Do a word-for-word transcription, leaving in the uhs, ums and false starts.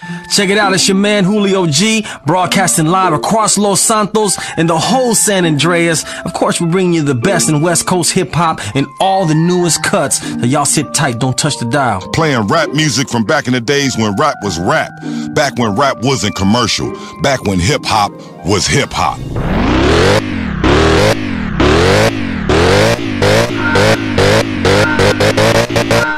Check it out, it's your man Julio G, broadcasting live across Los Santos and the whole San Andreas. Of course, we're bringing you the best in West Coast hip-hop and all the newest cuts. So y'all sit tight, don't touch the dial. Playing rap music from back in the days when rap was rap. Back when rap wasn't commercial. Back when hip-hop was hip-hop. We'll be right back.